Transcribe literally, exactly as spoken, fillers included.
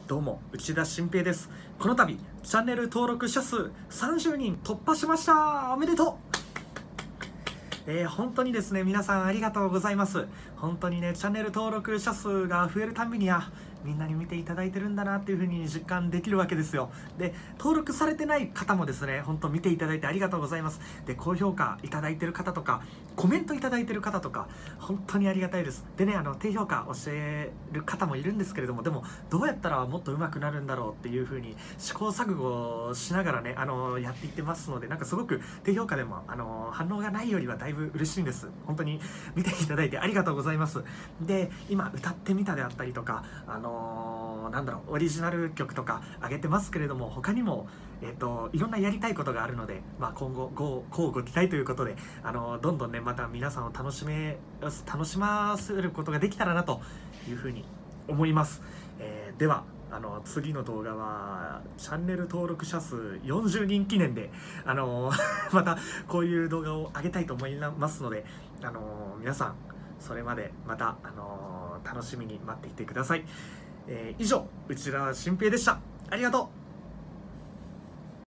どうも内田新平です。この度チャンネル登録者数さんじゅうにん突破しました。おめでとう。えー、本当にですね、皆さんありがとうございます。本当にね、チャンネル登録者数が増えるたびにはみんなに見ていただいてるんだなっていう風に実感できるわけですよ。で、登録されてない方もですね、本当見ていただいてありがとうございます。で、高評価いただいてる方とかコメントいただいてる方とか本当にありがたいです。でね、あの低評価教える方もいるんですけれども、でもどうやったらもっと上手くなるんだろうっていう風に試行錯誤しながらね、あのやっていってますので、なんかすごく低評価でもあの反応がないよりはだいぶ嬉しいんです。本当に見ていただいてありがとうございます。で、今歌ってみたであったりとか、あのー、なんだろうオリジナル曲とか上げてますけれども、他にもえっといろんなやりたいことがあるので、まあ、今後ご乞うご期待ということで、あのー、どんどんねまた皆さんを楽しめ楽しませることができたらなというふうに思います。えー、ではあの次の動画はチャンネル登録者数よんじゅうにん記念で、あのー、またこういう動画を上げたいと思いますので、あのー、皆さんそれまでまた、あのー、楽しみに待っていてください。えー、以上内田新平でした。ありがとう。